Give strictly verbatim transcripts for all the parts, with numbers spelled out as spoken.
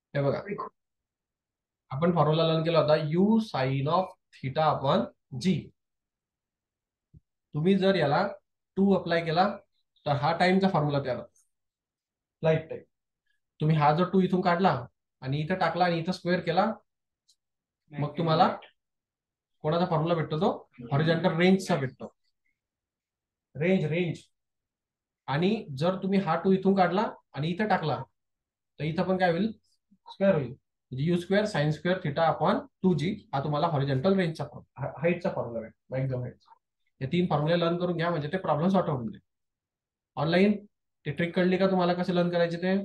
हे बघा, आपण फॉर्म्युला लर्न केला होता u sine of theta upon g. तुम्ही जर याला टू अप्लाय केला तर हा टाइमचा फॉर्म्युला तयार होतो, फ्लाईट टाइम. तुम्ही हा जर टू इथून काढला आणि इथं टाकला आणि इथं स्क्वेअर केला, मग तुम्हाला कोणाचा फॉर्म्युला भेटतो? तो हॉरिझॉन्टल रेंजचा भेटतो. रेंज रेंज आणि जर तुम्ही हा टू इथून काढला आणि इथं टाकला तर इथं पण काय होईल? स्क्वेअर होईल. म्हणजे u square sine square theta upon two g हा तुम्हाला हॉरिझॉन्टल रेंजचा हाईटचा फॉर्म्युला भेटतो, मॅक्झिमम हाईट. हे तीन फॉर्म्युले लर्न करून घ्या, म्हणजे ते प्रॉब्लेम सॉर्ट आउट होईल. ऑनलाईन ते ट्रिक कळली का तुम्हाला कसे लर्न करायचे ते?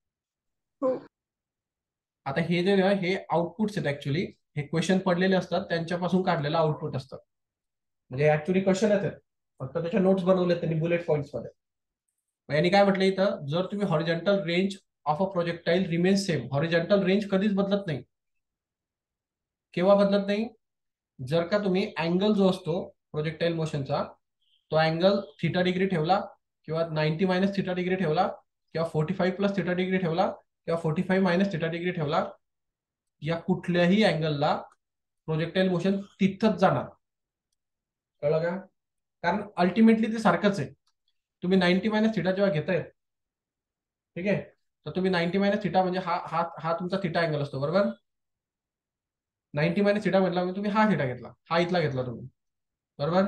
आता हे जे आहे हे आउटपुट्स आहेत ऍक्च्युली. हे क्वेश्चन पडलेले असतात त्यांच्यापासून काढलेलं आउटपुट असतं. म्हणजे ऍक्च्युली क्वेश्चन आहेत, फक्त त्याच्या नोट्स बनवले त्यांनी बुलेट पॉईंट्स मध्ये. यांनी काय म्हटलं इथं, जर तुम्ही horizontal range of a projectile remains same. Horizontal range कधीच बदलत नाही. केव्हा बदलत नाही? जर का तुम्ही अँगल जो असतो प्रोजेक्टाईल मोशनचा, तो अँगल थिटा डिग्री ठेवला किंवा नाईन्टी मायनस थिटा डिग्री ठेवला किंवा forty five plus theta degree ठेवला किंवा forty five minus theta degree ठेवला, या कुठल्याही अँगलला प्रोजेक्टाईल मोशन तिथंच जाणार. कळलं का? कारण अल्टिमेटली ते सारखंच आहे. तुम्ही नाईन्टी मायनस थिटा जेव्हा घेताय, ठीक आहे, तर तुम्ही नाईन्टी मायनस थिटा म्हणजे हा हा हा तुमचा थिटा अँगल असतो, बरोबर? नाईन्टी मायनस थिटा म्हटला म्हणजे तुम्ही हा थिटा घेतला, हा इथला घेतला तुम्ही, बरोबर?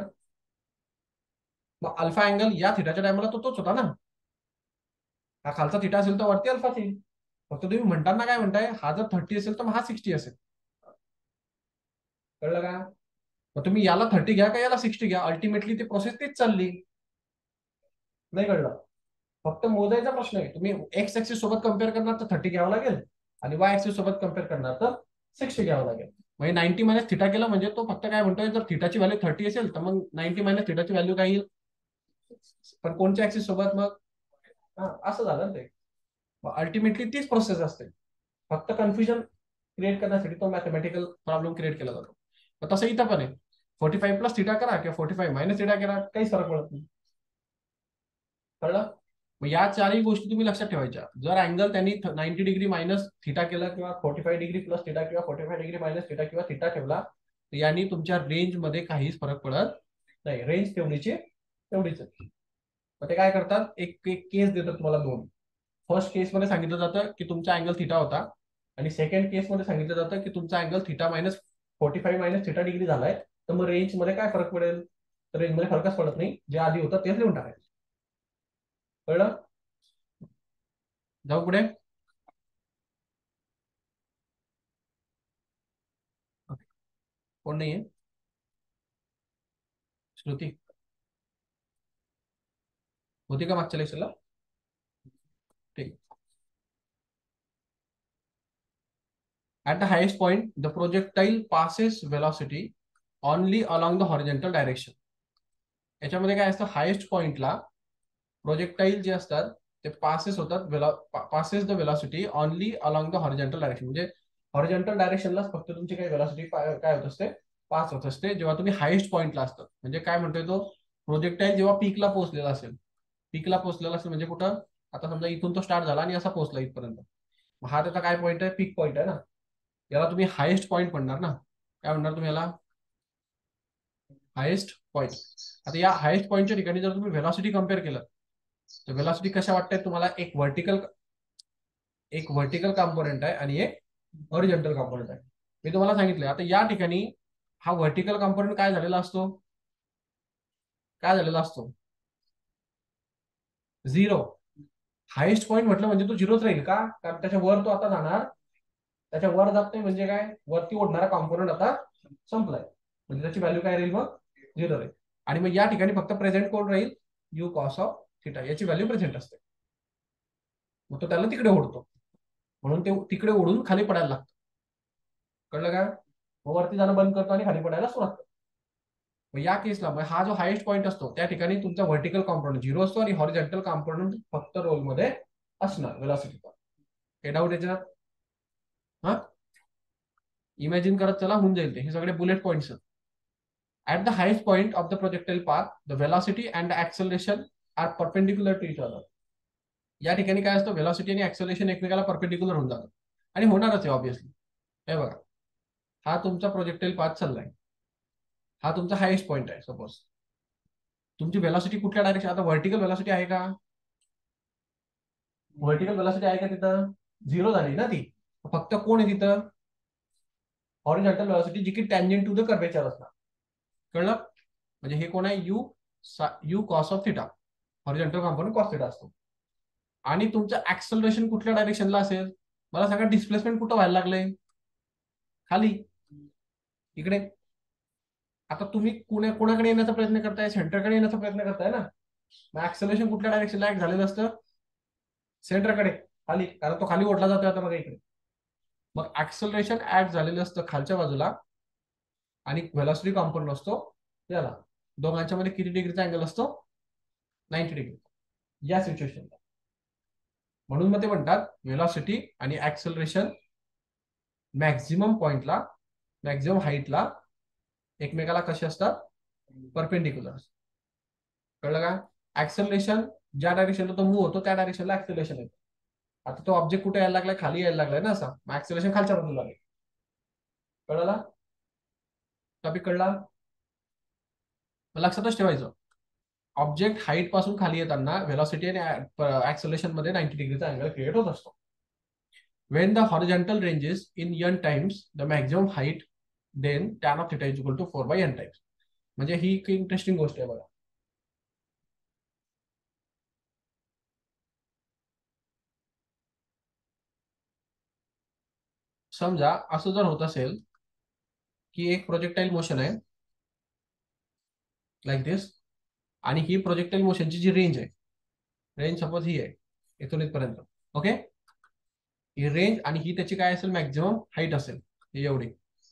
मग अल्फा अँगल या थिटाच्या टायमाला तो तोच होता ना. हा खालचा थिटा असेल तर वरती अल्फा येईल. फक्त तुम्ही म्हणताना काय म्हणताय, हा जर थर्टी असेल तर मग हा सिक्स्टी असेल. कळलं का? मग तुम्ही याला थर्टी घ्या का याला सिक्स्टी घ्या, अल्टिमेटली ती प्रोसेस तीच चालली. नाही कळलं? फक्त मोजायचा प्रश्न आहे. तुम्ही एक्स ऍक्सिस सोबत कम्पेअर करणार तर थर्टी घ्यावं लागेल आणि वाय ऍक्सिस सोबत कम्पेअर करणार तर सिक्स्टी घ्यावं लागेल. म्हणजे नाईन्टी मायनस थिटा केला म्हणजे तो फक्त काय म्हणतोय, जर थिटाची व्हॅल्यू थर्टी असेल तर मग नाईन्टी मायनस थिटाची व्हॅल्यू काय येईल? पण कोणत्या ऍक्सिस सोबत? मग हा असं झालं ना ते. अल्टिमेटली तीच प्रोसेस असते, फक्त कन्फ्युजन क्रिएट करण्यासाठी तो मॅथमॅटिकल प्रॉब्लेम क्रिएट केला जातो. तर तसं इथं पण आहे. फोर्टी फाईव्ह प्लस थिटा करा किंवा फोर्टी फाईव्ह मायनस थिटा करा, काही फरक पडत नाही. कळलं? मग या चारही गोष्टी तुम्ही लक्षात ठेवायच्या. जर अँगल त्यांनी नाईन्टी डिग्री मायनस थिटा केला किंवा forty five degree plus theta किंवा forty five degree minus theta किंवा थिटा ठेवला, तर यांनी तुमच्या रेंज मध्ये काहीच फरक पडत नाही. रेंज तेवढीची तेवढीच. मग ते काय करतात, एक एक केस देतात तुम्हाला दोन. फर्स्ट केसमध्ये सांगितलं जातं की तुमचा अँगल थिटा होता आणि सेकंड केसमध्ये सांगितलं जातं की तुमचा angle theta minus forty five minus theta degree झालाय. तर मग रेंज मध्ये काय फरक पडेल? तर रेंजमध्ये फरकच पडत नाही, जे आधी होतं तेच लिहून टाकायचं. कळलं? जाऊ पुढे. कोण नाहीये? श्रुती होती का मागच्या लेक्चरला? ठीक. At the highest point, the projectile passes velocity only along the horizontal direction. याच्यामध्ये काय असतं, हायेस्ट पॉइंटला प्रोजेक्टाईल जे असतात ते पासेस होतात, passes the velocity only along the horizontal direction. म्हणजे हॉरिझॉन्टल डायरेक्शनलाच फक्त तुमची काही वेलॉसिटी काय होत असते, पास होत असते, जेव्हा तुम्ही हायेस्ट पॉइंटला असतात. म्हणजे काय म्हणतोय तो, प्रोजेक्टाईल जेव्हा पीकला पोहोचलेला असेल, पीकला पोहोचलेला असेल म्हणजे कुठं, आता समजा इथून तो स्टार्ट झाला आणि असा पोहोचला इथपर्यंत, हा त्याचा काय पॉईंट आहे? पीक पॉईंट आहे ना. याला तुम्ही हायेस्ट पॉईंट म्हणणार ना. काय म्हणणार तुम्ही याला? Highest point. आता या हायेस्ट पॉईंटच्या ठिकाणी जर तुम्ही व्हेलॉसिटी कम्पेअर केलं तर व्हेलॉसिटी कशा वाटतंय तुम्हाला? एक व्हर्टिकल एक व्हर्टिकल कॉम्पोनंट आहे आणि एक हॉरिझॉन्टल कॉम्पोनंट आहे. मी तुम्हाला सांगितलं. आता या ठिकाणी हा व्हर्टिकल कॉम्पोनंट काय झालेला असतो? काय झालेला असतो? झिरो. हायेस्ट पॉईंट म्हटलं म्हणजे तो झिरोच राहील का? कारण त्याच्या वर तो आता जाणार, त्याच्या वर जात नाही म्हणजे काय, वरती ओढणारा कॉम्पोनंट आता संपलाय, म्हणजे त्याची व्हॅल्यू काय राहील? मग झिरो राहील. आणि मग या ठिकाणी फक्त प्रेझेंट कोण राहील? यू कॉस ऑफ थिटा, याची व्हॅल्यू प्रेझेंट असते. मग तो त्याला तिकडे ओढतो, म्हणून ते तिकडे ओढून खाली पडायला लागतं. कळलं का? मग वरती जाणं बंद करतो आणि खाली पडायला सुरुवात करतो. मग या केसला हा जो हायेस्ट पॉईंट असतो त्या ठिकाणी तुमचा व्हर्टिकल कॉम्पोनंट झिरो असतो आणि हॉरिझॉन्टल कॉम्पोनंट फक्त रोलमध्ये असणार वेलॉसिटीचा. हे डाऊट याच्यात? हा, इमॅजिन करत चला, होऊन जाईल ते. हे सगळे bullet points. At the highest point of the projectile path, the velocity and the acceleration are perpendicular to each other. या ठिकाणी काय असतं, व्हेलॉसिटी आणि ऍक्सेलरेशन एकमेकाला परपेंडिक्युलर होऊन जातं. आणि होणारच आहे ऑब्व्हियसली. हे बघा, हा तुमचा प्रोजेक्टाईल पाथ चाललाय, हा तुमचा हायेस्ट पॉईंट आहे. सपोज तुमची वेलॉसिटी कुठल्या डायरेक्शन, आता व्हर्टिकल वेलॉसिटी आहे का? व्हर्टिकल वेलॉसिटी आहे का तिथं? झिरो झाली ना ती. फक्त कोण आहे तिथं? हॉरिझॉन्टल वेलॉसिटी, जी की टँजंट टू द कर्वेचर असणार. कळलं? म्हणजे हे कोण आहे? U u cos of theta, horizontal component cos theta असतो. आणि तुमचं ऍक्सलरेशन कुठल्या डायरेक्शनला असेल? मला सांगा, डिस्प्लेसमेंट कुठं व्हायला लागलंय? खाली, इकडे. आता तुम्ही कुण्या कोणाकडे येण्याचा प्रयत्न करताय? सेंटरकडे येण्याचा प्रयत्न करताय ना. मग ऍक्सलरेशन कुठल्या डायरेक्शनला ऍक्ट झालेलं असतं? सेंटरकडे, खाली, कारण तो खाली ओढला जातोय आता बघा इकडे. मग ऍक्सलरेशन ऍक्ट झालेलं असतं खालच्या बाजूला, आणि व्हेलॉसिटी कॉम्पोनंट असतो याला. दोघांच्या मध्ये किती डिग्रीचा अँगल असतो? नाईन्टी डिग्री, या सिच्युएशनला. म्हणून मग ते म्हणतात व्हेलॉसिटी आणि ऍक्सलरेशन मॅक्झिमम पॉइंटला, मॅक्झिमम हाईटला एकमेकाला कसे असतात? परपेंडिक्युलर. कळलं का? ऍक्सलरेशन ज्या डायरेक्शनला तो मूव्ह होतो त्या डायरेक्शनला ऍक्सलरेशन येतो. आता तो ऑब्जेक्ट कुठे यायला लागलाय? खाली यायला लागलाय ना असा, मग ऍक्सलरेशन खालच्या बाजूला लागेल. कळला? टॉपिक कळला? लक्षातच ठेवायचं, ऑब्जेक्ट हाईट पासून खाली येताना व्हेलॉसिटी आणि ऍक्सलरेशन मध्ये नाईन्टी डिग्रीचा अँगल क्रिएट होत असतो. When the horizontal ranges in n times the maximum height, then tan of theta is equal to four by n times. म्हणजे ही एक इंटरेस्टिंग गोष्ट आहे बघा. समजा असं जर होत असेल की एक प्रोजेक्टाईल मोशन आहे लाईक दिस, आणि ही प्रोजेक्टाईल मोशनची जी रेंज आहे, रेंज सपोज ही आहे इथून इथपर्यंत. ओके, ही रेंज, आणि ही त्याची काय असेल? मॅक्झिमम हाईट असेल, ही एवढी.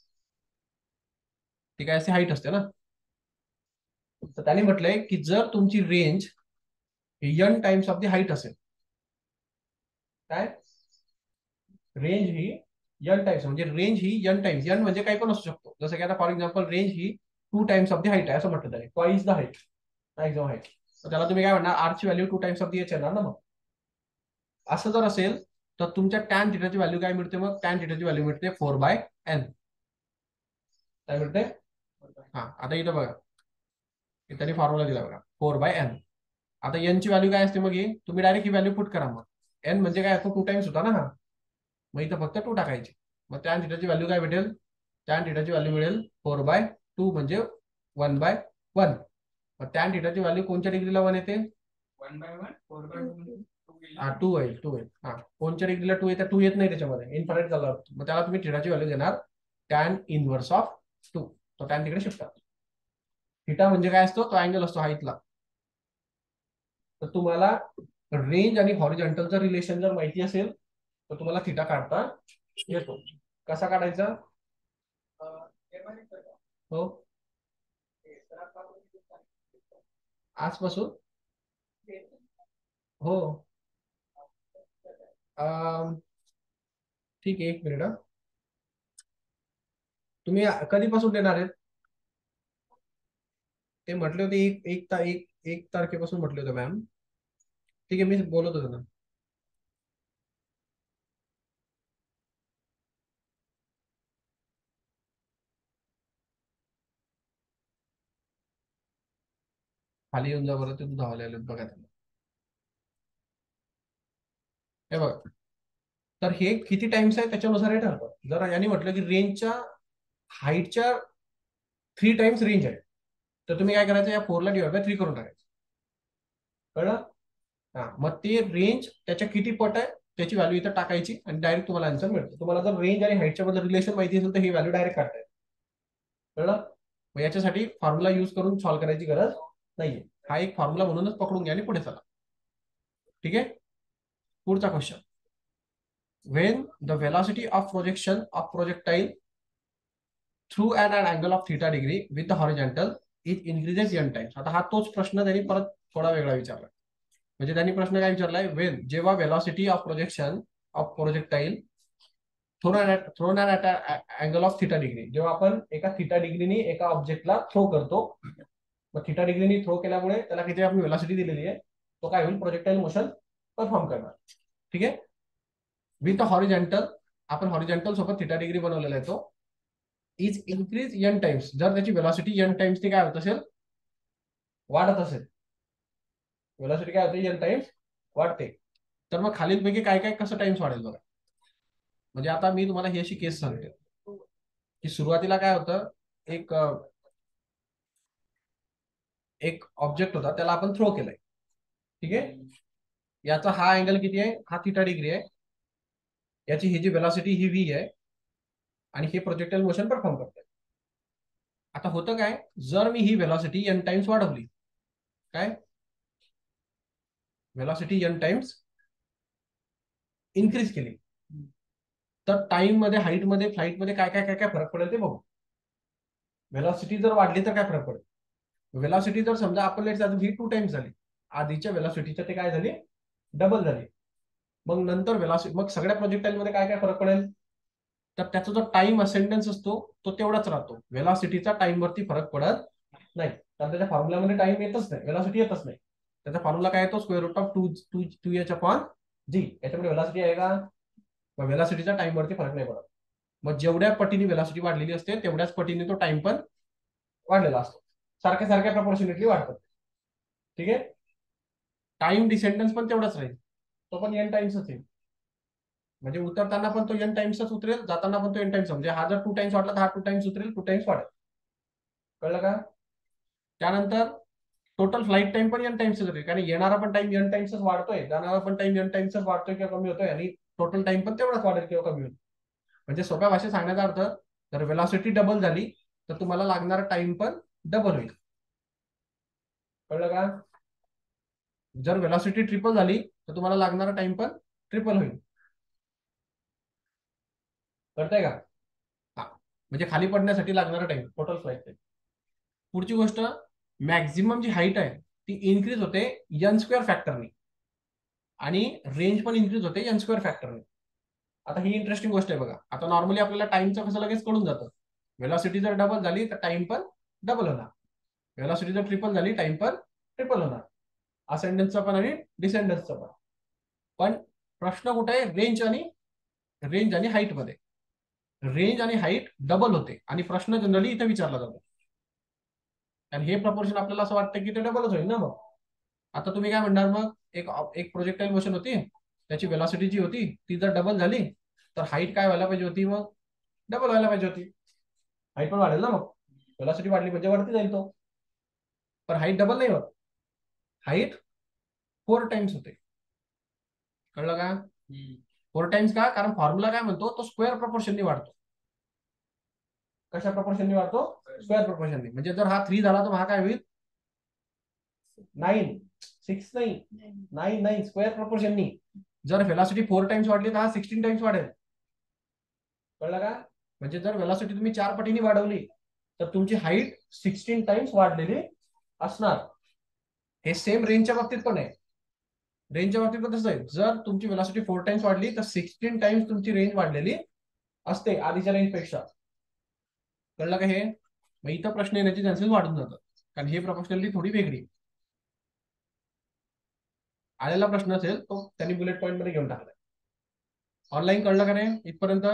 ती काय असे हाईट असते ना. तर त्याने म्हटलंय की जर तुमची range n times of the height असेल, काय रेंज ही यन टाइम्स, म्हणजे रेंज ही यन टाइम्स, यन म्हणजे काही पण असू शकतो. जसं की आता फॉर एक्झाम्पल रेंज ही two times of the height आहे असं म्हटलं त्याने, twice the height, maximum height. तर त्याला तुम्ही काय म्हणणार? आरची value two times of the h येणार ना. मग असं जर असेल तर तुमच्या टॅन थिटाची व्हॅल्यू काय मिळते? मग टॅन थिटाची व्हॅल्यू मिळते फोर बाय एन. काय मिळते? हा, आता इथं बघा, त्यांनी फॉर्म्युला दिला बघा, फोर बाय एन. आता एन ची व्हॅल्यू काय असते? मग ही तुम्ही डायरेक्ट ही व्हॅल्यू पुट करा. मग एन म्हणजे काय? तो टू टाइम्स होता ना हा, मग इथं फक्त टू टाकायची. मग टॅन थिटाची व्हॅल्यू काय भेटेल? टॅन थिटाची व्हॅल्यू मिळेल फोर बाय टू, म्हणजे वन बाय वन. मग टॅन थिटाची व्हॅल्यू कोणत्या डिग्रीला वन येते? One by one, four by two, हा टू येईल, टू येईल. हा, कोणत्या डिग्रीला टू येते? टू येत नाही त्याच्यामध्ये, इन्फायनाईट झाला. मग त्याला तुम्ही थिटाची व्हॅल्यू देणार टॅन इनव्हर्स ऑफ टू. तो टॅन तिकडे शिफ्ट करतो. थिटा म्हणजे काय असतो? तो अँगल असतो हाईटला. तर तुम्हाला रेंज आणि हॉरिझॉन्टलचं रिलेशन जर माहिती असेल तर तुम्हाला थिटा काढता येतो. कसा काढायचा? हो, आजपासून. हो, अं, ठीक आहे, एक मिनिट. तुम्ही कधीपासून देणार आहेत? ते म्हटले होते एक एक ता एक एक तारखेपासून म्हटले होते मॅम. ठीक आहे, मी बोलत होतो ना. खाली येऊन जा बरं, ते तू धावले आले बघा त्यांना. हे बघा, तर हे किती टाइम्स आहे त्याच्यानुसार हे ठरतं. जर यांनी म्हटलं की रेंजच्या हाईटच्या थ्री टाइम्स रेंज आहे, तर तुम्ही काय करायचं? या फोरला डिवाइड बाय थ्री करून टाकायचं. कळलं? हा, मग ते रेंज त्याच्या किती पट आहे त्याची व्हॅल्यू इथं टाकायची, आणि डायरेक्ट तुम्हाला आन्सर मिळतो. तुम्हाला जर रेंज आणि हाईटच्या मध्ये रिलेशन माहिती असेल तर ही व्हॅल्यू डायरेक्ट काढता येईल. कळलं? मग याच्यासाठी फॉर्म्युला युज करून सॉल्व्ह करायची गरज नाहीये. हा एक फॉर्म्युला म्हणूनच पकडून घ्या आणि पुढे चला. ठीक आहे, पुढचा question. When the velocity of projection of projectile through at an angle of theta degree with the horizontal it increases n times. आता हा तोच प्रश्न त्यांनी परत थोडा वेगळा विचारला. म्हणजे त्यांनी प्रश्न काय विचारलाय? वेन जेव्हा velocity of projection of projectile thrown at thrown at angle of theta degree, जेव्हा आपण एका थिटा डिग्रीनी एका ऑब्जेक्टला थ्रो करतो, मग थिटा डिग्रीनी थ्रो केल्यामुळे त्याला किती आपण वेलॉसिटी दिलेली आहे, तो काय होईल? प्रोजेक्टाईल मोशन परफॉर्म करणार. ठीक आहे, विथ हॉरिझॉन्टल आपण हॉरिझॉन्टल सोबत थिटा डिग्री बनवलेला आहे तो इज इन्क्रीज एन टाइम्स, जर त्याची वेलॉसिटी एन टाइम्सनी काय होत असेल, वाढत असेल, वेलॉसिटी काय होते एन टाइम्स वाढते, तर मग खालीलपैकी काय काय कसं टाइम्स वाढेल बघा. म्हणजे आता मी तुम्हाला ही अशी केस सांगते की सुरुवातीला काय होतं, एक एक ऑब्जेक्ट होता, त्याला आपण थ्रो केलाय, ठीक आहे. याचा हा अँगल किती आहे, हा थिटा डिग्री आहे, याची ही जी वेलॉसिटी ही व्ही आहे, आणि हे प्रोजेक्टाइल मोशन परफॉर्म करते. आता होतं काय, जर मी ही वेलॉसिटी एन टाइम्स वाढवली, काय वेलॉसिटी एन टाइम्स इन्क्रीज केली, तर टाइम मध्ये, हाईट मध्ये, फ्लाईट मध्ये काय काय काय काय फरक पडेल ते बघू. वेलॉसिटी जर वाढली तर काय फरक पडेल, वेलॉसिटी जर समजा आपण लेट ही टू टाइम्स झाली, आधीच्या वेलॉसिटीच्या ते काय झाली, डबल झाली, मग नंतर वेलॉसिटी, मग सगळ्या प्रोजेक्टाइल मध्ये काय काय फरक पडेल, तर त्याचा जो टाइम असेंडन्स असतो तो तेवढाच राहतो, वेलॉसिटीचा टाइम वरती फरक पडत नाही, कारण त्याच्या फॉर्म्युलामध्ये टाइम येतच नाही, वेलॉसिटी येतच नाही. त्याचा फॉर्म्युला काय येतो, square root of two two two h upon g, याच्यामध्ये वेलॉसिटी आहे का, मग वेलॉसिटीचा टाइम वरती फरक नाही पडत. मग जेवढ्या पटीने वेलॉसिटी वाढलेली असते तेवढ्याच पटीने तो टाइम पण वाढलेला असतो, सारख्या सारख्या प्रपोर्शनेटली वाढतात, ठीक आहे. टाइम डिसेंडन्स पण तेवढाच राहील, तो पण एन टाइम्सच आहे, म्हणजे उतरताना पण तो एन टाइम्सच उतरेल, जाताना पण तो एन टाइम्स, म्हणजे हा जर टू टाइम्स वाढला तर हा टू टाइम्स उतरेल, टू टाइम्स वाढेल, कळलं का. त्यानंतर टोटल फ्लाईट टाइम पण एन टाइम्सच होते, कारण येणारा पण टाइम एन टाइम्सच वाढतोय, जाणारा पण टाइम एन टाइम्सच वाढतोय किंवा कमी होतोय, आणि टोटल टाइम पण तेवढाच वाढेल किंवा कमी होईल. म्हणजे सोप्या भाषेत सांगण्याचा अर्थ, जर वेलॉसिटी डबल झाली तर तुम्हाला लागणारा टाइम पण डबल होईल, कळलं का. जर वेलॉसिटी ट्रिपल झाली तर तुम्हाला लागणारा टाइम पण ट्रिपल होईल, कळतंय का. हा, म्हणजे खाली पडण्यासाठी लागणारा टाइम, टोटल फ्लाईट टाइम. पुढची गोष्ट, मॅक्झिमम जी हाईट आहे ती इन्क्रीज होते एन स्क्वेअर फॅक्टरने, आणि रेंज पण इन्क्रीज होते एन स्क्वेअर फॅक्टरने. आता ही इंटरेस्टिंग गोष्ट आहे बघा. आता नॉर्मली आपल्याला टाइमचं कसं लगेच कळून जातं, वेलॉसिटी जर डबल झाली तर टाइम पण डबल होणार, वेलॉसिटी जर ट्रिपल झाली टाइम पण ट्रिपल होणार, असेंडन्सचा पण आणि डिसेंडन्सचा पण. पण प्रश्न कुठे आहे, रेंज आणि रेंज आणि हाईट मध्ये. रेंज आणि हाईट डबल होते, आणि प्रश्न जनरली इथे विचारला जातो, आणि हे प्रपोर्शन आपल्याला असं वाटतं की ते डबलच होईल ना. मग आता तुम्ही काय म्हणणार, मग एक एक प्रोजेक्टाइल मोशन होती, त्याची वेलॉसिटी जी होती ती जर डबल झाली तर हाईट काय व्हायला पाहिजे होती, मग डबल व्हायला पाहिजे होती, हाईट पण वाढेल ना, मग वेलॉसिटी वाढली म्हणजे वरती जाईल तो, पण हाईट डबल नाही होत, हाईट फोर टाइम्स होते, कळलं का. फोर टाइम्स का, कारण फॉर्म्युला काय म्हणतो, तो स्क्वेअर प्रपोर्शननी वाढतो. कशा प्रपोर्शननी वाढतो, स्क्वेअर प्रपोर्शननी. म्हणजे जर हा थ्री झाला तर हा काय होईल, नाईन, सिक्स नाही, नाईन नाईन स्क्वेअर प्रपोर्शननी. जर वेलॉसिटी फोर टाइम्स वाढली तर हा सिक्स्टीन टाइम्स वाढेल, कळलं का. म्हणजे जर वेलॉसिटी तुम्ही चार पटीने वाढवली तर तुमची हाईट सिक्स्टीन टाइम्स वाढलेली असणार. हे सेम रेंजच्या बाबतीत पण आहे, रेंजच्या बाबतीत पण तसं आहे, जर तुमची वेलॉसिटी फोर टाइम्स वाढली तर सिक्स्टीन टाइम्स तुमची रेंज वाढलेली असते आधीच्या रेंज पेक्षा, कळलं का हे. मग इथं प्रश्न येण्याचे चान्सेस वाढून जातात, कारण हे प्रोपोर्शनली थोडी वेगळी. आलेला प्रश्न असेल तो त्यांनी बुलेट पॉईंट मध्ये घेऊन टाकलाय. ऑनलाईन कळलं का नाही इथपर्यंत,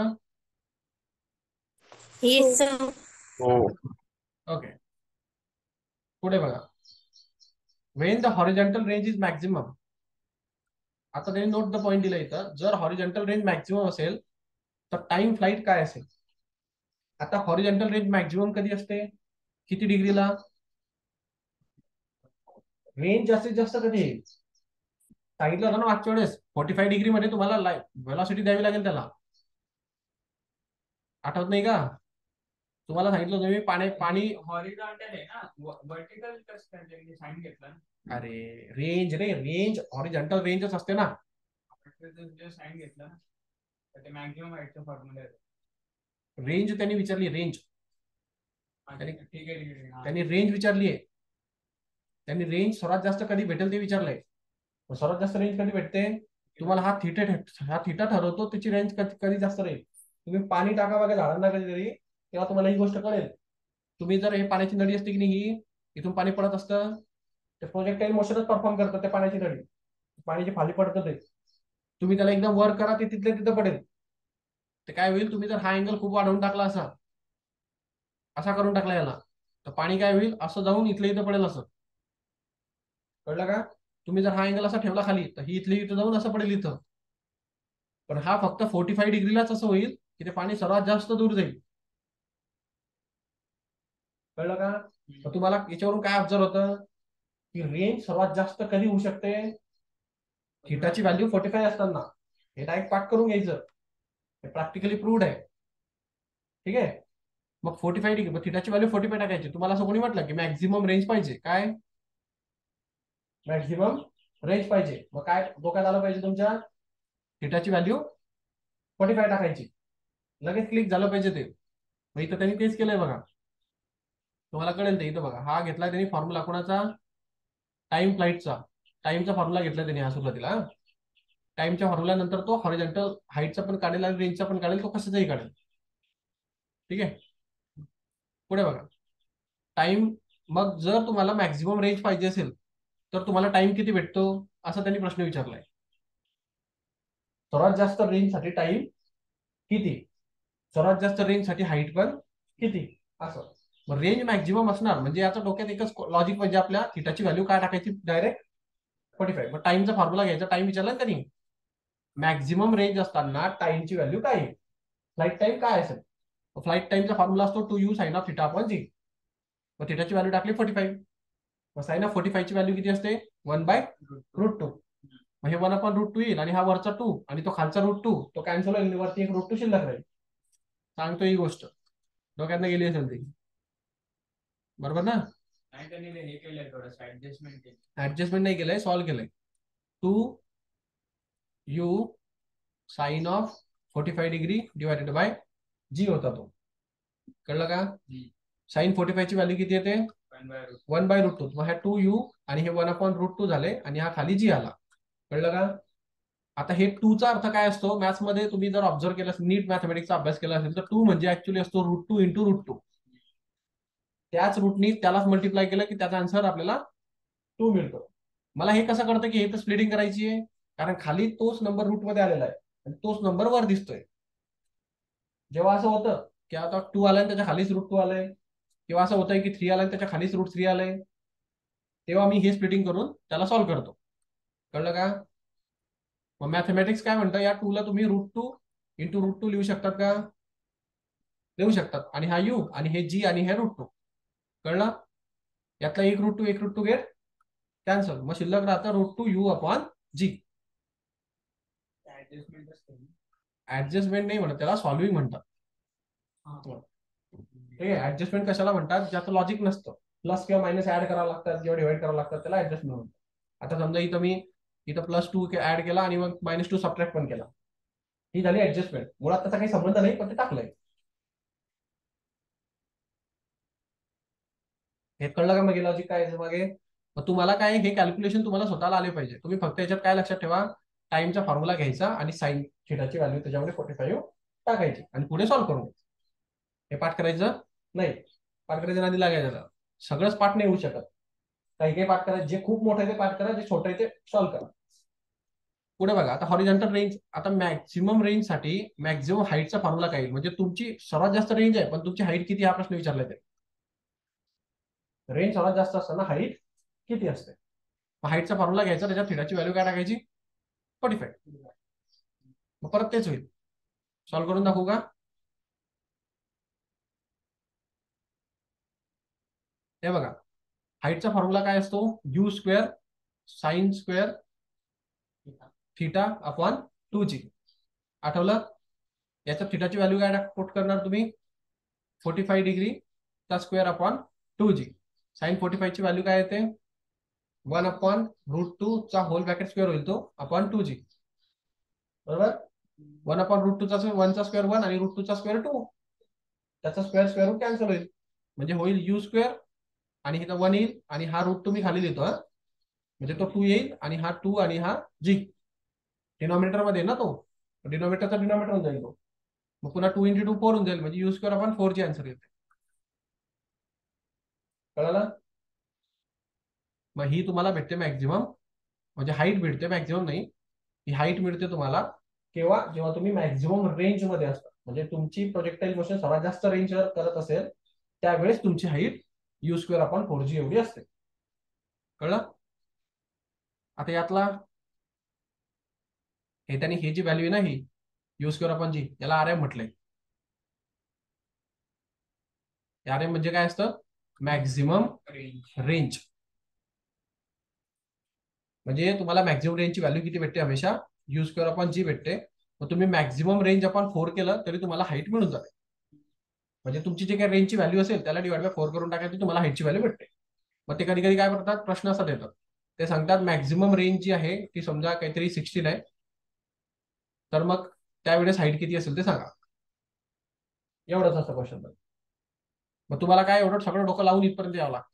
ओके. पुढे बघा, when the horizontal range is maximum. आता त्यांनी नोट द पॉईंट दिला इथं, जर हॉरिझॉन्टल रेंज मॅक्झिमम असेल तर टाइम फ्लाईट काय असेल. आता हॉरिझॉन्टल रेंज मॅक्झिमम कधी असते, किती डिग्रीला, रेंज जास्तीत जास्त कधी येईल, सांगितलं होतं ना मागच्या वेळेस, फोर्टी फाईव्ह डिग्री मध्ये तुम्हाला वेलॉसिटी द्यावी लागेल त्याला, आठवत नाही का. तुम्हाला सांगितलं होतं मी, पाणी पाणी हॉरिझॉन्टल आहे ना, वर्टिकल कसं काय साइन घेतला, अरे रेंज रे, रेंज हॉरिझॉन्टल रेंजच असते ना, साइन घेतला तर ते मॅक्झिमम हाईटचं फॉर्म्युला आहे. रेंज त्यांनी विचारली, रेंज ठीक आहे ठीक आहे, त्यांनी रेंज विचारली आहे, त्यांनी रेंज सर्वात जास्त कधी भेटेल ते विचारलंय. सर्वात जास्त रेंज कधी भेटते, तुम्हाला हा थिटा हा थिटा ठरवतो त्याची रेंज कधी कधी जास्त राहील. तुम्ही पाणी टाका बघा झाडांना कधीतरी, तेव्हा तुम्हाला ही गोष्ट कळेल. तुम्ही जर हे पाण्याची नळी असते की नाही, ही इथून पाणी पडत असतं, ते प्रोजेक्टाइल मोशनच परफॉर्म करतं, त्या पाण्याची नळी, पाण्याची खाली पडतं ते, तुम्ही त्याला एकदम वर करा ते तिथले तिथं पडेल, ते काय होईल, तुम्ही जर हा अँगल खूप वाढवून टाकला असा असा करून टाकला याला, तर पाणी काय होईल, असं जाऊन इथल्या इथं पडेल असं. कळलं का? तुम्ही जर हा अँगल असा ठेवला खाली, तर ही इथली इथं जाऊन असं पडेल इथं. पण हा फक्त फोर्टी फाईव्ह डिग्रीलाच असं होईल की ते पाणी सर्वात जास्त दूर जाईल. कळलं का? तर तुम्हाला याच्यावरून काय ऑब्झर्व होतं की रेंज सर्वात जास्त कधी होऊ शकते, थिटाची व्हॅल्यू फोर्टी फाईव्ह असताना. हे डायरेक्ट पाठ करून घ्यायचं, हे प्रॅक्टिकली प्रूव्ड आहे. ठीक आहे. मग फोर्टी फाईव्ह डिग्री, थिटाची व्हॅल्यू फोर्टी फाईव्ह टाकायची. तुम्हाला असं कोणी म्हटलं की मॅक्झिमम रेंज पाहिजे, काय मॅक्झिमम रेंज पाहिजे, मग काय डोक्यात आलं पाहिजे तुमच्या, थिटाची व्हॅल्यू फोर्टी फाईव्ह टाकायची. लगेच क्लिक झालं पाहिजे ते. मग इथं त्यांनी तेच केलंय बघा, तुम्हाला कळेल ते. इथं बघा, हा घेतला त्यांनी फॉर्म्युला कोणाचा, टाइम फ्लाईटचा. टाइमचा फॉर्म्युला घेतला त्यांनी हा सुरुवातीला. टाइमच्या फॉर्म्युला नंतर तो हॉरिझॉन्टल हाईटचा पण काढेल आणि रेंजचा पण काढेल, तो कशाचाही काढेल. ठीक आहे. पुढे बघा, टाइम. मग जर तुम्हाला मॅक्झिमम रेंज पाहिजे असेल तर तुम्हाला टाइम किती भेटतो, असा त्यांनी प्रश्न विचारलाय. सर्वात जास्त रेंजसाठी टाइम किती, सर्वात जास्त रेंजसाठी हाईट पण किती, असं. मग रेंज मॅक्झिमम असणार म्हणजे याचा डोक्यात एकच लॉजिक म्हणजे आपल्या थिटाची व्हॅल्यू काय टाकायची, डायरेक्ट फोर्टी फाईव्ह. मग टाइमचा फॉर्म्युला घ्यायचा. टाइम विचारला त्यांनी, मॅक्झिमम रेंज असताना टाइमची व्हॅल्यू काय आहे, फ्लाईट टाइम काय असेल. फ्लाईट टाइमचा फॉर्म्युला असतो two u sine of theta upon g. मग थिटाची व्हॅल्यू टाकली फोर्टी फाईव्ह. मग साइन ऑफ फोर्टी फाईव्ह ची व्हॅल्यू किती असते, वन बाय रूट टू. मग हे वन अपॉन रूट टू येईल आणि हा वरचा टू आणि तो खालचा रूट टू तो कॅन्सल होईल, वरती एक रूट टू शिल्लक राहील. सांगतो ही गोष्ट, डोक्यात गेली असेल ती. बरोबर ना? नाही त्यांनी हे केलंय, थोडंसं ऍडजस्टमेंट केलं. ऍडजस्टमेंट नाही केलंय, सॉल्व्ह केलंय. Two u sine of forty five degree divided by g होता तो. कळलं का? साइन फोर्टी फाईव्ह ची व्हॅल्यू किती येते, वन बाय रूट टू. मग हा टू यू आणि हे वन अपॉन रूट टू झाले आणि हा खाली जी आला. कळलं का? आता हे टू चा अर्थ काय असतो, मॅथ्स मध्ये तुम्ही जर ऑब्झर्व केलं, नीट मॅथमॅटिक्सचा अभ्यास केला असेल तर टू म्हणजे ऍक्च्युली असतो root two into root two. त्याच रूटनी त्यालाच मल्टिप्लाय केलं की त्याचा आन्सर आपल्याला टू मिळतो. मला हे कसं कळतं की हे तर स्प्लिटिंग करायची आहे, कारण खाली तोच नंबर रूट मध्ये आलेला आहे आणि तोच नंबर वर दिसतोय. जेव्हा असं होतं की आता टू आलाय त्याच्या खालीच रूट टू आलंय, किंवा असं होतंय की थ्री आलाय त्याच्या खालीच रूट थ्री आलंय, तेव्हा मी हे स्प्लिटिंग करून त्याला सॉल्व्ह करतो. कळलं का? मग मॅथमॅटिक्स काय म्हणतं, या टू ला तुम्ही root two into root two लिहू शकतात का, लिहू शकतात. आणि हा यू आणि हे जी आणि हे रूट टू. कळलं? यातला एक रूट टू एक रूट टू गेट कॅन्सल, मग शिल्लक राहतं root two u upon g. Adjustment असते. ऍडजस्टमेंट नाही म्हणत त्याला, सॉल्विंग म्हणतात. ठीक आहे. ऍडजस्टमेंट कशाला म्हणतात, ज्याचं लॉजिक नसतं. प्लस किंवा मायनस ऍड करावं लागतात किंवा डिवाइड करावं लागतात, त्याला ऍडजस्टमेंट म्हणतात. आता समजा इथं मी इथं प्लस टू ऍड केला आणि मग मायनस टू सबट्रॅक्ट पण केला, ही झाली ऍडजस्टमेंट. मुळात त्याचा काही संबंध नाही, पण ते टाकलंय. हे कळलं का? मग लॉजिक काय आहे मागे. मग तुम्हाला काय, हे कॅल्क्युलेशन तुम्हाला स्वतःला आले पाहिजे. तुम्ही फक्त याच्यात काय लक्षात ठेवा, टाइमचा फॉर्म्युला घ्यायचा आणि साइन थिटाची व्हॅल्यू त्याच्यामध्ये फोर्टी फाईव्ह टाकायची आणि पुढे सॉल्व्ह करून घ्यायचं. हे पाठ करायचं नाही, पाठ करायचं नादी लागायचं. सगळंच पाठ नाही होऊ शकत, काही काही पाठ करा, जे खूप मोठं आहे ते पाठ करा, जे छोटं आहे ते सॉल्व्ह करा. पुढे बघा, आता हॉरिझॉन्टल रेंज. आता मॅक्झिमम रेंज साठी मॅक्झिमम हाईटचा फॉर्म्युला काय, म्हणजे तुमची सर्वात जास्त रेंज आहे पण तुमची हाईट किती, हा प्रश्न विचारलाय ते. रेंज सर्वात जास्त असताना हाईट किती असते. हाईटचा फॉर्म्युला घ्यायचा, त्याच्यात थिटाची व्हॅल्यू काय टाकायची, फोर्टी फाईव्ह. मग परत तेच होईल. सॉल्व्ह करून दाखवू का? हे बघा, हाईटचा फॉर्म्युला काय असतो, u square sine square theta upon two g. आठवलं? याच्यात थिटाची व्हॅल्यू काय पुट करणार तुम्ही, फोर्टी फाईव्ह डिग्री चा square upon two g. Sine forty five ची व्हॅल्यू काय येते, वन अपॉन रूट टू चा होल ब्रॅकेट स्क्वेअर होईल तो अपॉन टू जी. बरोबर? वन अपॉन रूट टू चा वन चा स्क्वेअर वन आणि रूट टू चा स्क्वेअर टू, त्याचा स्क्वेअर स्क्वेअर रूट कॅन्सल होईल, म्हणजे होईल यू स्क्वेअर आणि इथं वन येईल आणि हा रूट तुम्ही खाली देतो, म्हणजे तो टू येईल आणि हा टू आणि हा जी डिनॉमिनेटर मध्ये ना, तो डिनॉमिनेटरचा डिनॉमिनेटर होऊन जाईल तो. मग पुन्हा टू इंटू टू फोर होऊन जाईल, म्हणजे यू स्क्वेअर अपॉन फोर ची आन्सर येते. कळलं? मग ही तुम्हाला भेटते मॅक्झिमम, म्हणजे हाईट भेटते, मॅक्झिमम नाही. ही हाईट मिळते तुम्हाला केव्हा? जेव्हा तुम्ही मॅक्झिमम रेंज मध्ये असता, म्हणजे तुमची प्रोजेक्टाईल मोशन सर्वात जास्त रेंज करत असेल त्यावेळेस तुमची height u square upon four g एवढी असते. कळलं? आता यातला हे त्यांनी ही जी व्हॅल्यू आहे ना, ही यू स्क्वेअर अपॉन जी, याला आर एम म्हटलंय. आर एम म्हणजे काय असतं? Maximum range. रेंज. म्हणजे तुम्हाला मॅक्झिमम रेंजची व्हॅल्यू किती भेटते? हमेशा यू स्क्वेअर अपॉन जी भेटते. मग तुम्ही मॅक्झिमम रेंज अपॉन फोर केलं तरी तुम्हाला हाईट मिळून जाते. म्हणजे तुमची जी काही रेंजची व्हॅल्यू असेल त्याला डिवाइड बाय फोर करून टाकायची, तुम्हाला हाईटची व्हॅल्यू भेटते. मग ते कधी कधी काय करतात, प्रश्न असा देतात, ते सांगतात मॅक्झिमम रेंज जी आहे ती समजा काहीतरी सिक्स्टीन आहे, तर मग त्यावेळेस हाईट किती असेल ते सांगा. एवढंच असं क्वेश्चन. मग तुम्हाला काय एवढं सगळं डोकं लावून इथपर्यंत यावं लागतं.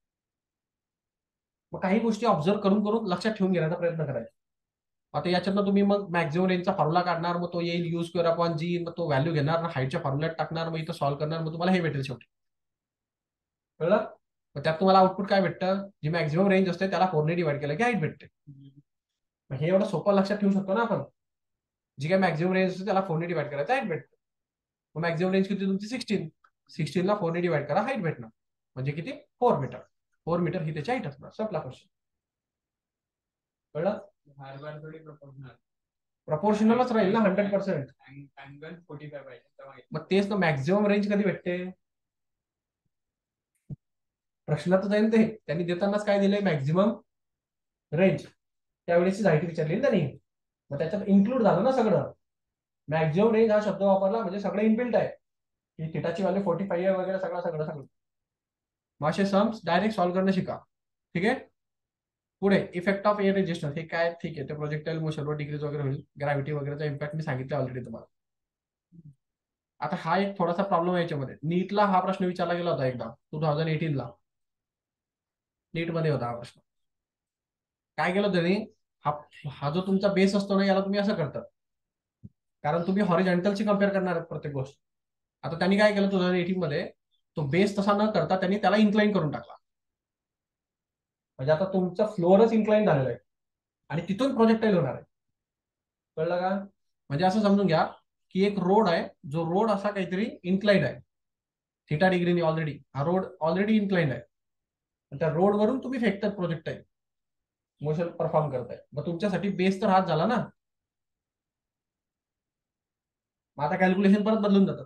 मग काही गोष्टी ऑब्झर्व करून करून लक्षात ठेवून घेण्याचा प्रयत्न करायचा. आता याच्यातनं तुम्ही मग मॅक्झिमम रेंजचा फॉर्म्युला काढणार, मग तो येईल यू स्क्वेअर अपॉन जी, मग तो व्हॅल्यू घेणार ना हाईटच्या फॉर्म्युल्यात टाकणार, मग इथं सॉल्व्ह करणार, मग तुम्हाला हे भेटेल शेवटी. कळलं? मग त्यात तुम्हाला आउटपुट काय भेटतं? जी मॅक्झिमम रेंज असते त्याला फोरने डिवाइड केलं की हाईट भेटते. मग हे एवढं सोपं लक्षात ठेवू शकतो ना आपण. जी काय मॅक्झिमम रेंज असते त्याला फोरने डिवाइड करायचं, हाईट भेटते. मग मॅक्झिमम रेंज किती तुमची? सिक्स्टीन. सिक्स्टीनला फोरने डिवाइड करा, हाईट भेटणार. म्हणजे किती? Four meter. फोर मीटर ही त्याची हाईट असणार. संपला क्वेश्चन. कळलं? हर बार थोडी प्रपोर्शनल. प्रपोर्शनलच राहील ना, hundred percent. Angle forty five पाहिजे. मग तेच ना, मॅक्झिमम रेंज कधी भेटते? प्रश्नात जाईल ते त्यांनी देतानाच काय दिलंय? Maximum range. त्यावेळेस हाईट विचारली ना त्यांनी, मग त्याच्यात इन्क्लूड झालं ना सगळं. मॅक्झिमम रेंज हा शब्द वापरला म्हणजे सगळं इनबिल्ट आहे, की थिटाची व्हॅल्यू फोर्टी फाईव्ह वगैरे सगळं सगळं सगळं. मग असे सम्स डायरेक्ट सॉल्व्ह करणं शिका. ठीक आहे. पुढे इफेक्ट ऑफ एअर रेजिस्टन्स, हे काय? ठीक आहे, ते प्रोजेक्टाईल मोशनवर डिक्रीज वगैरे होईल, ग्रॅव्हिटी वगैरेचा इम्पॅक्ट मी सांगितलं ऑलरेडी तुम्हाला. आता हा एक थोडासा प्रॉब्लेम आहे याच्यामध्ये. नीटला हा प्रश्न विचारला गेला होता एकदा, टू थाउजंड एटीनला नीट मध्ये होता हा प्रश्न. काय केलं त्यांनी? हा हा जो तुमचा बेस असतो ना, याला तुम्ही असं करतात, कारण तुम्ही हॉरिझॉन्टलची कम्पेअर करणार आहात प्रत्येक गोष्ट. आता त्यांनी काय केलं टू थाउजंड एटीन मध्ये, तो बेस तसा न करता त्यांनी त्याला इन्क्लाइन करून टाकला. म्हणजे आता तुमचा फ्लोअरच इन्क्लाइन झालेला आहे आणि तिथून प्रोजेक्टाईल होणार आहे. कळलं का? म्हणजे असं समजून घ्या की एक रोड आहे, जो रोड असा काहीतरी इन्क्लाइंड आहे थिटा डिग्रीने. ऑलरेडी हा रोड ऑलरेडी इन्क्लाइंड आहे. त्या रोडवरून तुम्ही फेकतात प्रोजेक्टाईल, मोशन परफॉर्म करताय. मग तुमच्यासाठी बेस तर हाच झाला ना. मग आता कॅल्क्युलेशन परत बदलून जातात.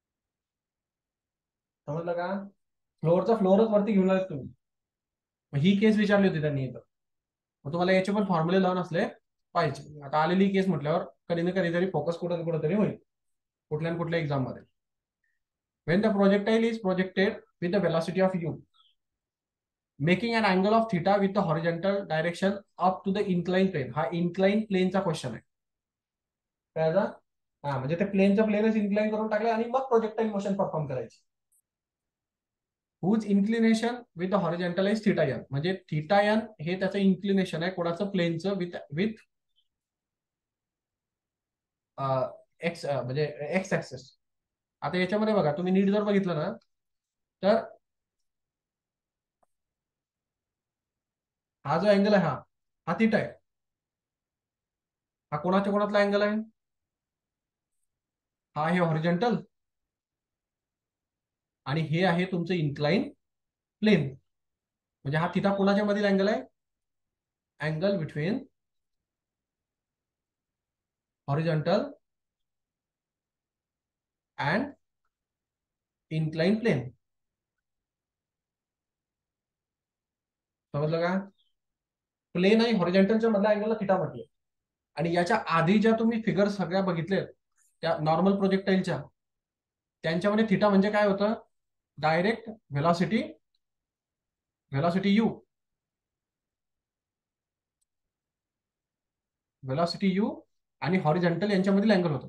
समजलं का? फ्लोअरचा फ्लोअरच वरती घेऊन आले तुम्ही. मग ही केस विचारली होती त्यांनी इथं. मग तुम्हाला याचे पण फॉर्म्युले लावून असले पाहिजे. आता आलेली केस म्हटल्यावर कधी ना कधीतरी फोकस कुठं कुठेतरी होईल कुठल्या ना कुठल्या एक्झाम मध्ये. When the projectile is projected with the velocity of u, making an angle of theta with the horizontal direction up to the inclined plane. हा inclined प्लेनचा क्वेश्चन आहे. कळलं? हा, म्हणजे ते प्लेनच्या प्लेनच इन्क्लाइन करून टाकले आणि मग प्रोजेक्टाईल मोशन परफॉर्म करायची. Whose inclination with the horizontal is theta n. म्हणजे थीटा एन हे त्याचं इन्क्लिनेशन आहे कोणाचं? प्लेनचं विथ विथ एक्स, म्हणजे एक्स ऍक्सेस. आता याच्यामध्ये बघा, तुम्ही नीट जर बघितलं ना, तर हा जो अँगल आहे हा हा थीटा आहे. हा कोणाच्या कोणातला अँगल आहे? हा आहे हॉरिझॉन्टल आणि हे आहे तुमचं इन्क्लाइन प्लेन. म्हणजे हा थिटा कोणाच्या मधील अँगल आहे? Angle between horizontal and incline plane. समजलं का? प्लेन आणि हॉरिझॉन्टलच्या मधल्या अँगलला थिटा म्हटले. आणि याच्या आधी ज्या तुम्ही फिगर सगळ्या बघितल्यात त्या नॉर्मल प्रोजेक्टाईलच्या, त्यांच्यामध्ये थिटा म्हणजे काय होतं? Direct velocity, velocity u, velocity u आणि हॉरिझॉन्टल यांच्यामधील अँगल होतं.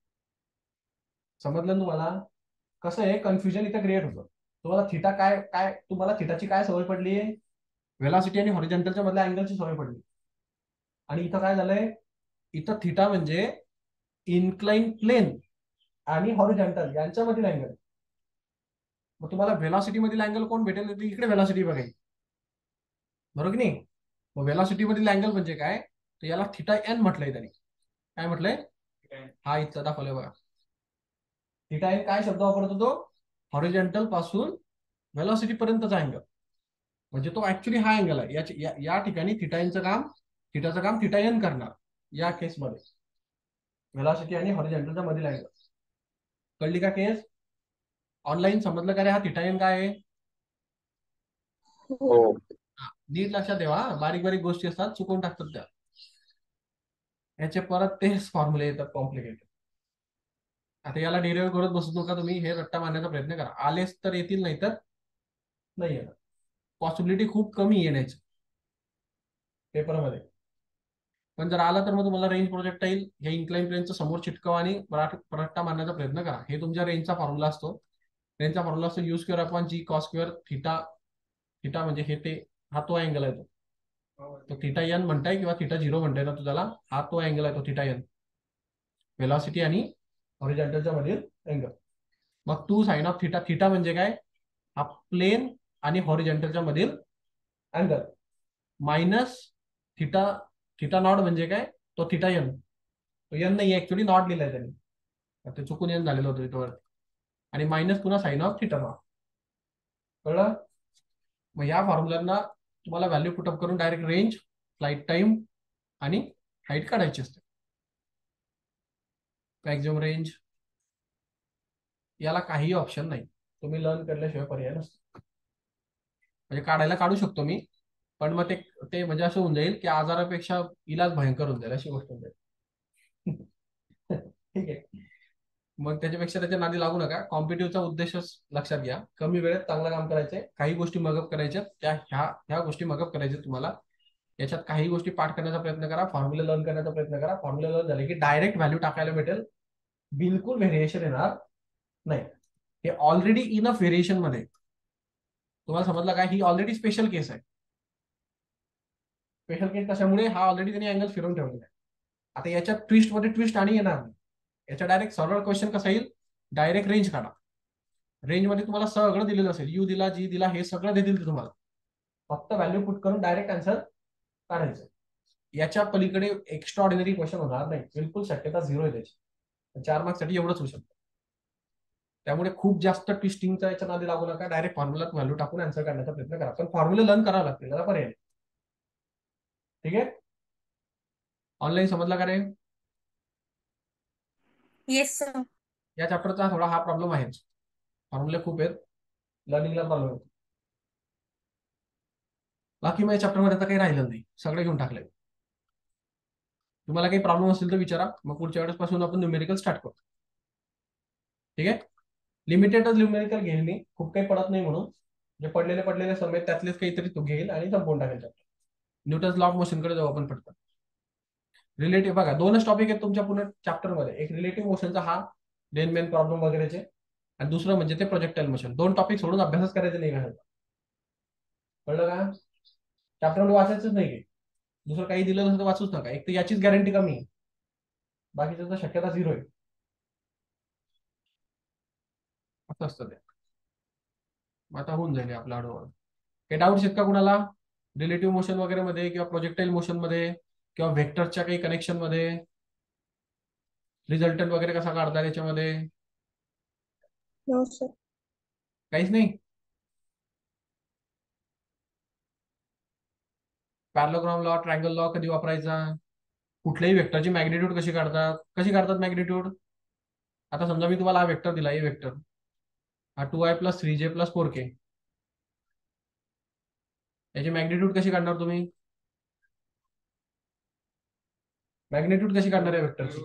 समजलं तुम्हाला? कसं आहे, कन्फ्युजन इथं क्रिएट होतं. तुम्हाला थिटा काय काय तुम्हाला थिटाची काय सवय पडली? व्हेलॉसिटी आणि हॉरिझॉन्टलच्या मधल्या अँगलची सवय पडली. आणि इथं काय झालंय? इथं थिटा म्हणजे इन्क्लाइन प्लेन आणि हॉरिझॉन्टल यांच्यामधील अँगल. मग तुम्हाला व्हेलॉसिटी मधील अँगल कोण भेटेल? इकडे व्हेलॉसिटी बघायची, बरोबर की नाही? मग व्हेलॉसिटी मधील अँगल म्हणजे काय? तर याला थिटा एन म्हटलंय त्यांनी. काय म्हटलंय? हा इथला दाखवलाय बघा. थिटा एन काय शब्द वापरतो तो? हॉरिझॉन्टल पासून व्हेलॉसिटी पर्यंतचा अँगल. म्हणजे तो ऍक्च्युली हा अँगल आहे. याच्या- या या ठिकाणी थिटा एनचं काम थिटाचं काम थिटा एन करणार या केसमध्ये. व्हेलॉसिटी आणि हॉरिझॉन्टलच्या मधील अँगल. कळली का केस? ऑनलाईन समजलं का रे हा थिटा एन काय आहे? हो. हा, नीट लक्षात ठेवा. बारीक बारीक गोष्टी असतात, चुकवून टाकतात त्या. याचे परत तेच फॉर्म्युले येतात कॉम्प्लिकेटेड. आता याला डिराईव्ह करत बसू नका तुम्ही. हे रट्टा मारण्याचा प्रयत्न करा. आलेच तर येतील, नाही तर नाही येणार. पॉसिबिलिटी खूप कमी येण्याची पेपरमध्ये. पण जर आला तर मग तुम्हाला रेंज प्रोजेक्टाईल हे इन्क्लाइन प्लेनचं समोर चिटकवा आणि रट्टा मारण्याचा प्रयत्न करा. हे तुमच्या रेंजचा फॉर्म्युला असतो. रेंजचा फॉर्म्युला असतो u square upon g cos square theta. Theta म्हणजे हे ते हा तो अँगल आहे तो. तो थिटा एन म्हणताय किंवा थिटा झिरो म्हणताय ना, तुझ्याला हा तो अँगल आहे तो थिटा एन. वेलॉसिटी आणि हॉरिझॉन्टलच्या मधील अँगल. मग two sine of theta. Theta म्हणजे काय? हा प्लेन आणि हॉरिझॉन्टलच्या मधील angle. Minus theta theta naught म्हणजे काय? तो थिटा एन. तो एन नाही, ऍक्च्युली नॉट लिहिलाय त्यांनी, ते चुकून एन झालेलं होतं इथं. आणि मायनस पुन्हा साइन ऑफ थिटा नॉट. कळलं? मग या फॉर्म्युलांना तुम्हाला व्हॅल्यू पुटअप करून डायरेक्ट रेंज, फ्लाईट टाइम आणि हाईट काढायची असते. मॅक्झिमम रेंज याला काही ऑप्शन नाही. तुम्ही लर्न केल्याशिवाय पर्याय नसतो. म्हणजे काढायला काढू शकतो मी, पण मग ते ते म्हणजे असं होऊन जाईल की आजारापेक्षा इलाज भयंकर होऊन जाईल, अशी गोष्ट होऊन जाईल. ठीक आहे. मग त्याच्यापेक्षा त्याच्या नादी लागू नका. कॉम्पिटिव्हचा उद्देशच लक्षात घ्या. कमी वेळेत चांगलं काम करायचंय. काही गोष्टी मगअप करायच्या, त्या ह्या ह्या गोष्टी मगअप करायच्या तुम्हाला. याच्यात काही गोष्टी पाठ करण्याचा प्रयत्न करा, फॉर्म्युला लर्न करण्याचा प्रयत्न करा. फॉर्म्युला लर्न झाले की डायरेक्ट व्हॅल्यू टाकायला भेटेल. बिलकुल व्हेरिएशन येणार नाही. हे ऑलरेडी इनफ व्हेरिएशन मध्ये. तुम्हाला समजलं काय? ही ऑलरेडी स्पेशल केस आहे. स्पेशल केस कशामुळे? हा ऑलरेडी त्यांनी अँगल फिरवून ठेवलेला आहे. आता याच्यात ट्विस्ट मध्ये ट्विस्ट आणि येणार नाही. याच्या डायरेक्ट सरळ क्वेश्चन कसा येईल? डायरेक्ट रेंज काढा. रेंज मध्ये तुम्हाला सगळं दिलेलं असेल. यू दिला, जी दिला, हे सगळं देतील तुम्हाला. फक्त व्हॅल्यू पुट करून डायरेक्ट आन्सर काढायचं. याच्या पलीकडे एक्स्ट्रा ऑर्डिनरी क्वेश्चन होणार नाही. बिलकुल शक्यता झिरो आहे त्याची. चार मार्क्स साठी एवढंच होऊ शकतं. त्यामुळे खूप जास्त ट्विस्टिंगचा याच्या नादी लागू नका. डायरेक्ट फॉर्म्युलात व्हॅल्यू टाकून आन्सर काढण्याचा प्रयत्न करा. पण फॉर्म्युला लर्न करावं लागतील, त्याला पर्याय. ठीक आहे? ऑनलाईन समजला का रे? Yes sir. या चॅप्टरचा थोडा हा प्रॉब्लेम आहे. फॉर्म्युले खूप आहेत, लर्निंगला प्रॉब्लेम होतो. बाकी मग या चॅप्टरमध्ये आता काही राहिलं नाही, सगळे घेऊन टाकले. तुम्हाला काही प्रॉब्लेम असेल तर विचारा. मग पुढच्या वेळेस पासून आपण न्यूमेरिकल स्टार्ट करू. ठीक आहे? लिमिटेडच न्यूमेरिकल घेईल मी, खूप काही पडत नाही म्हणून. जे पडलेले पडलेले समय त्यातलेच काहीतरी तो घेईल आणि संपवून टाकेल चॅप्टर. न्यूटन्स लॉ ऑफ मोशनकडे जाऊ आपण पटकन. रिलेटिव्ह बघा, दोनच टॉपिक आहेत तुमच्या पूर्ण चॅप्टरमध्ये. एक रिलेटिव्ह मोशनचा हा डेन मेन प्रॉब्लेम वगैरेचे, आणि दुसरं म्हणजे ते प्रोजेक्टाईल मोशन. दोन टॉपिक सोडून अभ्यासच करायचे नाही का? कळलं का? चॅप्टर वाचायचंच नाही. दुसरं काही दिलं नसतं तर वाचूच नका. एक तर याचीच गॅरंटी कमी आहे, बाकीचं तर शक्यता झिरो आहे. असं असतं ते. आता होऊन जाईल आपला हळूहळू. काही डाऊट्स आहेत का कुणाला? रिलेटिव्ह मोशन वगैरे मध्ये किंवा प्रोजेक्टाईल मोशन मध्ये किंवा व्हेक्टरच्या काही कनेक्शन मध्ये, रिझल्टंट वगैरे कसा काढतात याच्यामध्ये? No sir. काहीच नाही. पॅरलोग्राम लॉ, ट्रायंगल लॉ कधी वापरायचा? कुठल्याही वेक्टरची मॅग्निट्यूड कशी काढतात? कशी काढतात मॅग्निट्यूड? आता समजा मी तुम्हाला हा वेक्टर दिला, ए वेक्टर, हा two i plus three j plus four k, याची मॅग्निट्यूड कशी काढणार तुम्ही? मॅग्निट्यूड कशी काढणार आहे वेक्टरची?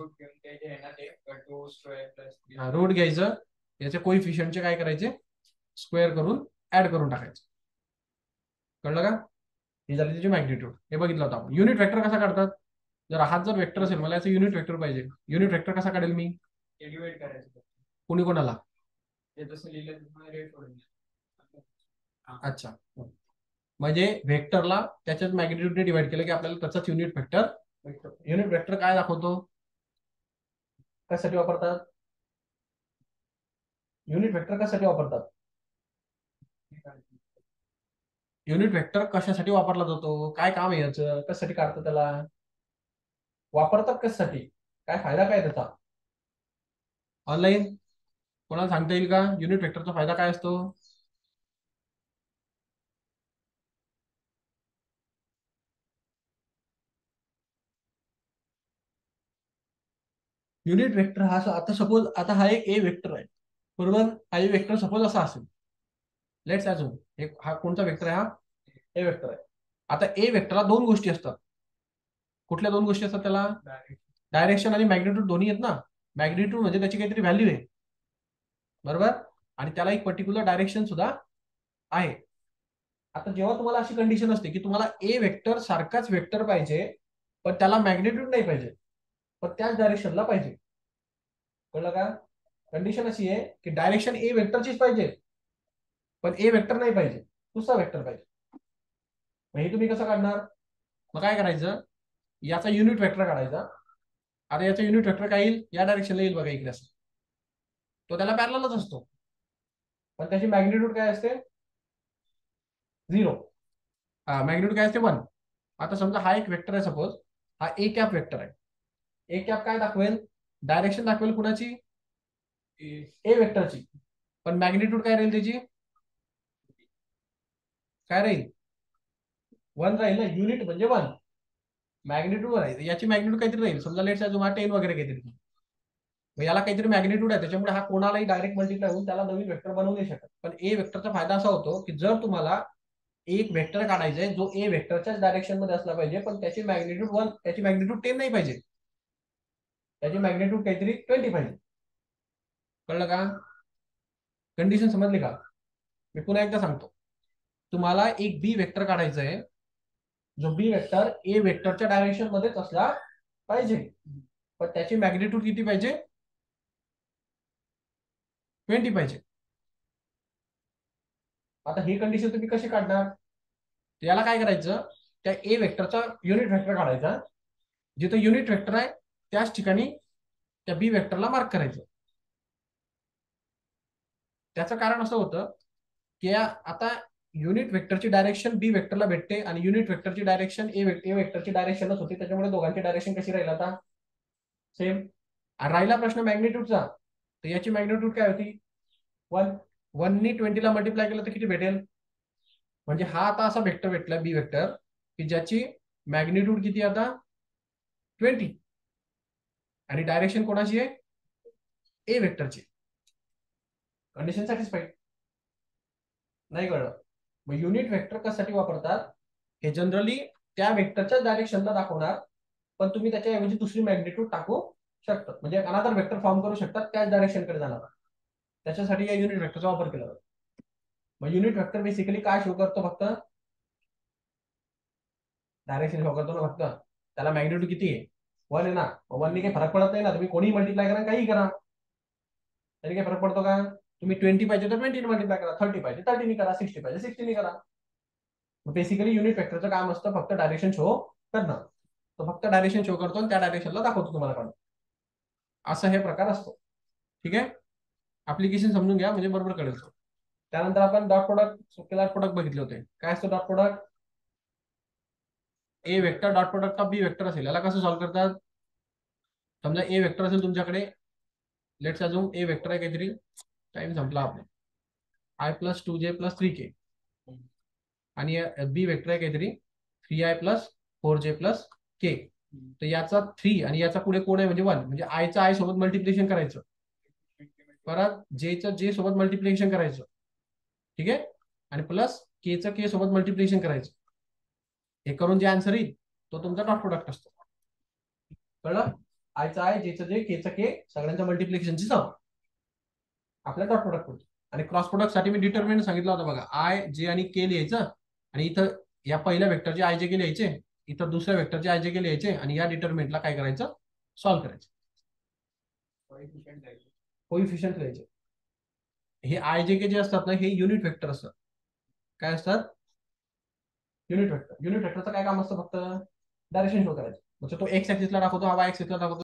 रूट घ्यायचं, याचे कोइफिशियंटचे काय करायचे? स्क्वेअर करून ऍड करून टाकायचं. कळलं का? ही झाली त्याची मॅग्निट्यूड. हे बघितलं होतं आपण. युनिट वेक्टर कसा काढतात? जर हाच जर वेक्टर असेल, मला याचं युनिट वेक्टर पाहिजे. युनिट वेक्टर कसा काढेल मी? एलिवेट करायचं. कोणी कोणाला? हे जसं लिहिलं रेट सोडून. अच्छा, म्हणजे व्हेक्टरला त्याच्याच मॅग्निट्यूडने डिवाइड केलं की आपल्याला त्याचाच युनिट वेक्टर. युनिट वेक्टर काय दाखवतो? कशासाठी वापरतात? युनिट वेक्टर कशासाठी वापरतात? युनिट वेक्टर कशासाठी वापरला जातो? काय काम आहे याचं? कशासाठी काढतात त्याला? वापरतात कशासाठी? काय फायदा काय त्याचा ऑनलाईन कोणाला सांगता येईल का? युनिट वेक्टरचा फायदा काय असतो? युनिट वेक्टर हा आता सपोज आता हा एक ए वेक्टर आहे बरोबर. हा ए वेक्टर सपोज असा असेल. लेट्स अजून एक हा कोणता वेक्टर आहे? हा ए वेक्टर आहे. आता ए वेक्टरला दोन गोष्टी असतात. कुठल्या दोन गोष्टी असतात त्याला? डायरेक्शन आणि मॅग्निट्यूड दोन्ही आहेत ना. मॅग्निट्यूड म्हणजे त्याची काहीतरी व्हॅल्यू आहे बरोबर, आणि त्याला एक पर्टिक्युलर डायरेक्शन सुद्धा आहे. आता जेव्हा तुम्हाला अशी कंडिशन असते की तुम्हाला ए वेक्टर सारखाच वेक्टर पाहिजे पण त्याला मॅग्निट्यूड नाही पाहिजे पण त्याच डायरेक्शनला पाहिजे. कळलं का? कंडिशन अशी आहे की डायरेक्शन ए वेक्टरचीच पाहिजे पण ए वेक्टर नाही पाहिजे, दुसरा वेक्टर पाहिजे. मग हे तुम्ही कसं काढणार? मग काय करायचं? याचा युनिट वेक्टर काढायचा. आता याचा युनिट वेक्टर काय येईल? या डायरेक्शनला येईल बघा इकडे असं. तो त्याला पॅरललच असतो पण त्याची मॅग्निट्यूड काय असते? झिरो. मॅग्निट्यूड काय असते? वन. आता समजा हा एक वेक्टर आहे सपोज, हा ए कॅप वेक्टर आहे. ए कॅप काय दाखवेल? डायरेक्शन दाखवेल कुणाची? ए वेक्टरची. पण मॅग्निट्यूड काय राहील त्याची? काय राहील? वन राहील ना. युनिट म्हणजे वन. मॅग्निट्यूड आहे याची मॅग्निट्यूड काहीतरी राहील. समजा लेट्स अजून हा टेन वगैरे काहीतरी. मग याला काहीतरी मॅग्निट्यूड आहे त्याच्यामुळे हा कोणालाही डायरेक्ट मल्टिप्लाय होऊन त्याला नवीन वेक्टर बनवू नाही शकत. पण ए वेक्टरचा फायदा असा होतो की जर तुम्हाला एक वेक्टर काढायचा आहे जो ए वेक्टरच्याच डायरेक्शन मध्ये असला पाहिजे पण त्याची मॅग्निट्यूड वन त्याची मॅग्निट्यूड टेन नाही पाहिजे, त्याची मॅग्निट्यूड काहीतरी ट्वेंटी पाहिजे. कळलं का? कंडिशन समजली का? मी पुन्हा एकदा सांगतो. तुम्हाला एक बी वेक्टर काढायचा आहे जो बी वेक्टर ए वेक्टरच्या डायरेक्शन मध्येच असला पाहिजे पण त्याची मॅग्निट्यूड किती पाहिजे? ट्वेंटी पाहिजे. आता ही कंडिशन तुम्ही कशी काढणार? याला काय करायचं? त्या ए वेक्टरचा युनिट वेक्टर काढायचा. जिथे युनिट वेक्टर आहे त्याच ठिकाणी त्या बी वेक्टरला मार्क करायचं. त्याचं कारण असं होतं की आता युनिट वेक्टरची डायरेक्शन बी वेक्टरला भेटते आणि युनिट वेक्टरची डायरेक्शन ए वेक्टरची डायरेक्शनच होती त्याच्यामुळे दोघांची डायरेक्शन कशी राहील? आता सेम. राहिला प्रश्न मॅग्निट्यूडचा, तर याची मॅग्निट्यूड काय होती? वन. वननी ट्वेंटीला मल्टिप्लाय केलं तर किती भेटेल? म्हणजे हा आता असा वेक्टर भेटला बी वेक्टर की ज्याची मॅग्निट्यूड किती आता? ट्वेंटी आणि डायरेक्शन कोणाची आहे? ए वेक्टरची. Condition satisfied. नाही कळलं? मग युनिट वेक्टर कशासाठी वापरतात? हे जनरली त्या वेक्टरच्या डायरेक्शनला दाखवणार पण तुम्ही त्याच्याऐवजी दुसरी मॅग्निट्यूड टाकू शकतात, म्हणजे अनादर वेक्टर फॉर्म करू शकतात त्याच डायरेक्शनकडे जाणार. त्याच्यासाठी या युनिट वेक्टरचा वापर केला जातो. मग युनिट वेक्टर बेसिकली काय शो करतो? फक्त डायरेक्शन शो करतो ना फक्त. त्याला मॅग्निट्यूड किती आहे? वन आहे ना. वन ने काही फरक पडत नाही ना. तुम्ही कोणी मल्टिप्लाय करा काही करा त्याने काही फरक पडतो का? तुम्ही ट्वेंटी पाहिजे तर ट्वेंटी मल्टिप्लाय करा, थर्टी पाहिजे थर्टीनी करा, सिक्स्टी पाहिजे सिक्स्टीनी करा. बेसिकली युनिट वेक्टरचं काम असतं फक्त डायरेक्शन शो करणं. तो फक्त डायरेक्शन शो करतो आणि त्या डायरेक्शनला दाखवतो तुम्हाला काढून. असा हे प्रकार असतो. ठीक आहे? ऍप्लिकेशन समजून घ्या म्हणजे बरोबर कळेल. त्यानंतर आपण डॉट प्रोडक्ट स्केलर प्रोडक्ट बघितले होते. काय असतो dot product? A vector dot product of b vector असेल याला कसं सॉल्व्ह करतात? समजा ए वेक्टर असेल तुमच्याकडे, लेट्स अजून ए वेक्टर आहे काहीतरी, टाइम संपला आपला, i plus two j plus three k आणि बी वेक्टर आहे काहीतरी three i plus four j plus k. तर याचा थ्री आणि याचा पुढे कोण आहे म्हणजे वन, म्हणजे आयचं आय सोबत मल्टिप्लिकेशन करायचं, परत जेचं जे सोबत मल्टिप्लिकेशन करायचं, ठीक आहे, आणि प्लस केचं के सोबत मल्टिप्लिकेशन करायचं. हे करून जे आन्सर येईल तो तुमचा डॉट प्रोडक्ट असतो. कळलं? आयचं आय जेचं जे केचं के सगळ्यांच्या मल्टिप्लिकेशनची सम आपल्या डॉट प्रोडक्ट होतो. आणि क्रॉस प्रोडक्ट साठी मी डिटर्मिनंट सांगितलं होतं बघा, आय जे आणि के लिहायचं आणि इथं या पहिल्या वेक्टरचे आय जे के लिहायचे, इथं दुसऱ्या वेक्टरचे आय जे के लिहायचे आणि या डिटर्मिनंटला काय करायचं? सॉल्व्ह करायचं. कोइफिशियंट लिहायचे. हे आय जे के जे असतात ना हे युनिट वेक्टर असतात. काय असतात? Unit vector. युनिट वेक्टरचं काय काम असतं? फक्त डायरेक्शन शो करायचं. म्हणजे तो एक्स ऍक्सिसला दाखवतो, हा वाय ऍक्सिसला दाखवतो.